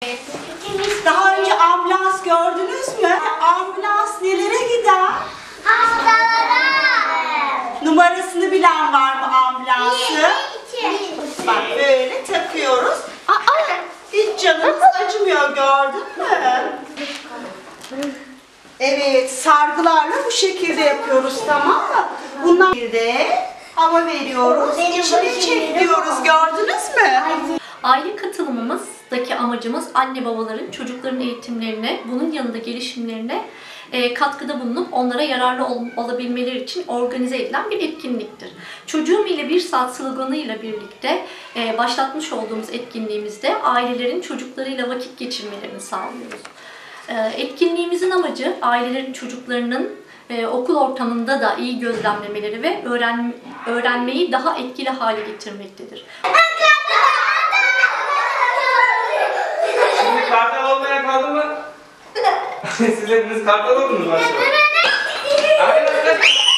Daha önce ambulans gördünüz mü? Ambulans nelere gider? Hastalara. Numarasını bilen var mı ambulansın? Bak böyle takıyoruz. Hiç canımız acımıyor, gördün mü? Evet, sargılarla bu şekilde yapıyoruz, tamam mı? Bunlar de hava veriyoruz, içini çekiyoruz, gördünüz mü? Aile katılımımızdaki amacımız anne babaların çocukların eğitimlerine, bunun yanında gelişimlerine katkıda bulunup onlara yararlı olabilmeleri için organize edilen bir etkinliktir. Çocuğum ile 1 saat sloganıyla birlikte başlatmış olduğumuz etkinliğimizde ailelerin çocuklarıyla vakit geçirmelerini sağlıyoruz. Etkinliğimizin amacı ailelerin çocuklarının okul ortamında da iyi gözlemlemeleri ve öğrenmeyi daha etkili hale getirmektedir. Şimdi kartal olmaya kaldı mı? Siz hepiniz kartal oldunuz maşallah. Arkadaşlar.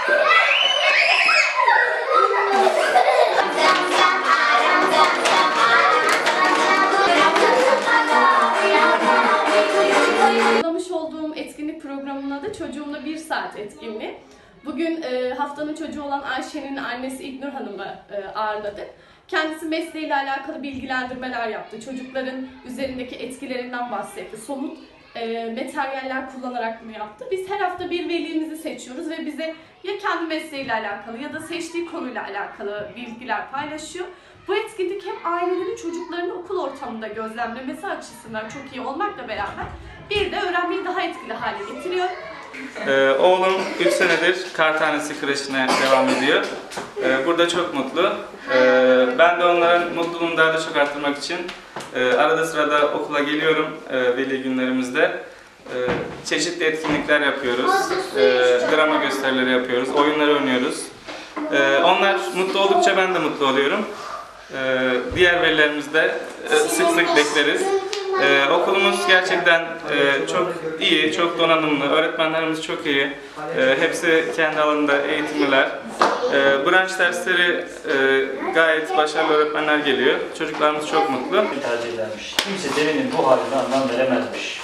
Hazırlamış olduğum etkinlik programının adı Çocuğumla 1 saat etkinliği. Bugün haftanın çocuğu olan Ayşe'nin annesi İlknur Hanım'ı ağırladık. Kendisi mesleğiyle alakalı bilgilendirmeler yaptı. Çocukların üzerindeki etkilerinden bahsetti. Somut materyaller kullanarak bunu yaptı. Biz her hafta bir velimizi seçiyoruz ve bize ya kendi mesleğiyle alakalı ya da seçtiği konuyla alakalı bilgiler paylaşıyor. Bu etkinlik hem ailelerin çocuklarını okul ortamında gözlemlemesi açısından çok iyi olmakla beraber bir de öğrenmeyi daha etkili hale getiriyor. Oğlum 3 senedir Kartanesi kreşine devam ediyor. Burada çok mutlu. Ben de onların mutluluğunu daha da çok arttırmak için arada sırada okula geliyorum veli günlerimizde. Çeşitli etkinlikler yapıyoruz. Drama gösterileri yapıyoruz. Oyunlar oynuyoruz. Onlar mutlu oldukça ben de mutlu oluyorum. Diğer velilerimiz de sık sık bekleriz. Okulumuz gerçekten çok iyi, çok donanımlı. Öğretmenlerimiz çok iyi. Hepsi kendi alanında eğitimliler. Branş dersleri gayet başarılı öğretmenler geliyor. Çocuklarımız çok mutlu. Tercih edermiş. Kimse devinin bu haline anlam veremezmiş.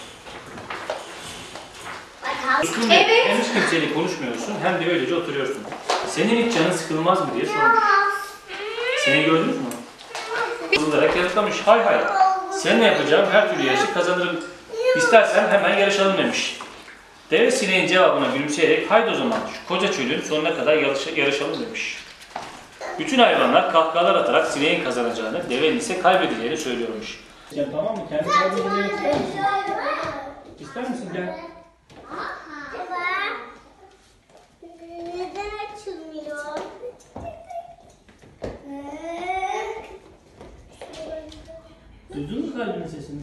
Evet. Hem hiç kimseyle konuşmuyorsun hem de öylece oturuyorsun. Senin hiç canın sıkılmaz mı diye sormuş. Seni gördünüz mü? Kızılarak yanıtlamış. Hay hay. Seninle yapacağım her türlü yarışı kazanırım. İstersen hemen yarışalım demiş. Deve sineğin cevabına gülümseyerek haydi o zaman şu koca çölün sonuna kadar yarışalım demiş. Bütün hayvanlar kahkahalar atarak sineğin kazanacağını, devenin ise kaybedeceğini söylüyormuş. Sen tamam mı? Kendi kaybedeceğini ister misin? İster misin? Gel. Neden açılmıyor? Duydun mu kalbinin sesini?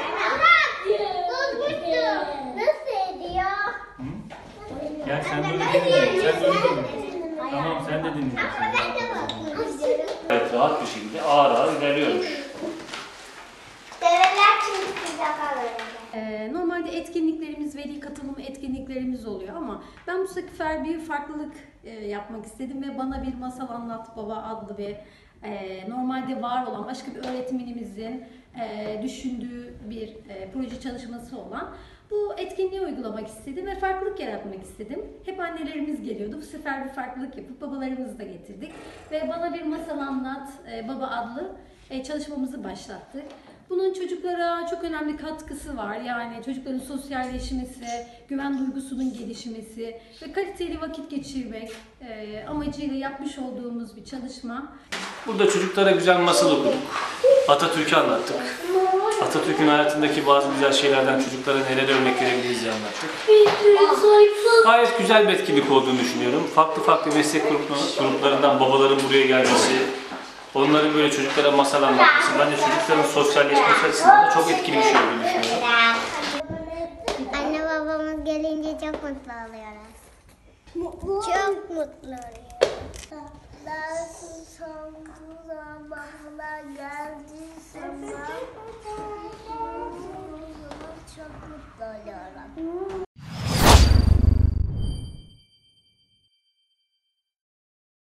Nasıl ediyor? Hı? Gel sen böyle dinle. Sen böyle dinle. Tamam sen de dinleyeceksin. Evet, rahat bir şekilde ağır ağır ilerliyormuş. Develer şimdi sıcak alıyor. Normalde etkinliklerimiz, veli katılım etkinliklerimiz oluyor ama ben bu sefer bir farklılık yapmak istedim ve Bana Bir Masal Anlat Baba adlı bir normalde var olan başka bir öğretmenimizin düşündüğü bir proje çalışması olan bu etkinliği uygulamak istedim ve farklılık yaratmak istedim. Hep annelerimiz geliyordu. Bu sefer bir farklılık yapıp babalarımızı da getirdik ve Bana Bir Masal Anlat Baba adlı çalışmamızı başlattık. Bunun çocuklara çok önemli katkısı var. Yani çocukların sosyalleşmesi, güven duygusunun gelişmesi ve kaliteli vakit geçirmek amacıyla yapmış olduğumuz bir çalışma. Burada çocuklara güzel masal okuduk. Atatürk'ü anlattık. Atatürk'ün hayatındaki bazı güzel şeylerden çocuklara neler örnek verebiliriz diye anlattık. Gayet güzel bir etkinlik olduğunu düşünüyorum. Farklı farklı meslek gruplarından babaların buraya gelmesi, onların böyle çocuklara masal anlatması, bence çocukların sosyalleşmesi açısından da çok etkili bir şey olduğunu düşünüyorum. Anne babamız gelince çok mutlu oluyoruz. Çok mutlu oluyoruz. Zamanlar geldiği zaman çok mutlu oluyorum.